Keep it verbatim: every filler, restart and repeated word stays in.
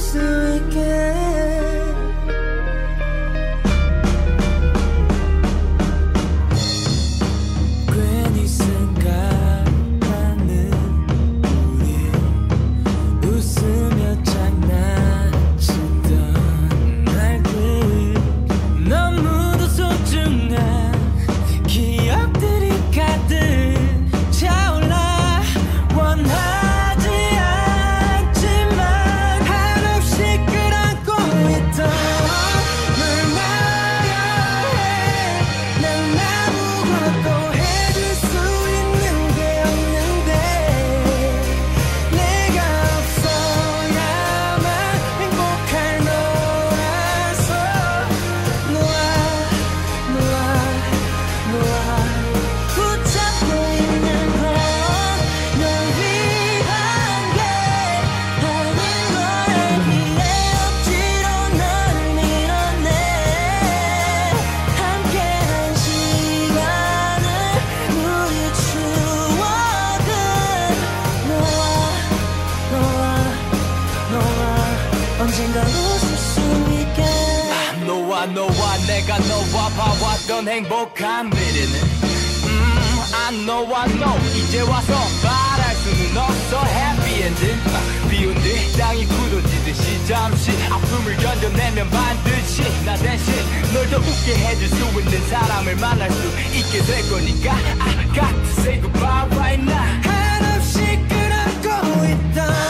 수 있게 괜히 생각나는 우리 웃으며 장난치던 날들 너무도 소중한 기억들이 가득 차올라 원하지 않지만 한없이 끌어안고 있던 널 말야해 난 아무것도 해줄 수 있는 게 없는데 내가 없어야만 행복할 너라서 놓아 놓아 놓아 붙잡고 있는 건 널 위한 게 아닌 걸 알기에 억지로 널 밀어내 함께한 시간을 우리 추억은 너와 너와 너와 언젠가 웃을 수 있게 너와 너와 내가 너와 봐왔던 행복한 미래는 음, I know I know 이제 와서 말할 수는 없어 happy ending 아, 비온 뒤 땅이 굳어지듯이 잠시 아픔을 견뎌내면 반드시 나 대신 널 더 웃게 해줄 수 있는 사람을 만날 수 있게 될 거니까 I got to say goodbye right now 한없이 끌어안고 있던